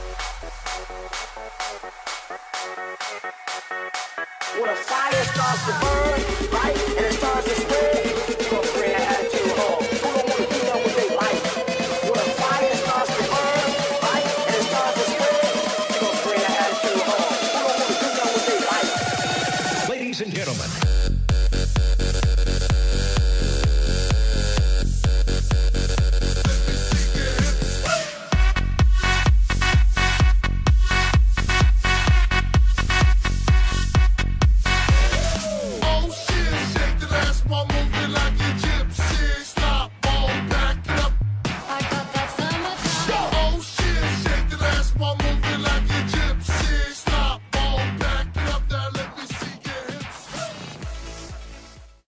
When a fire starts to burn, right, and it starts to spread,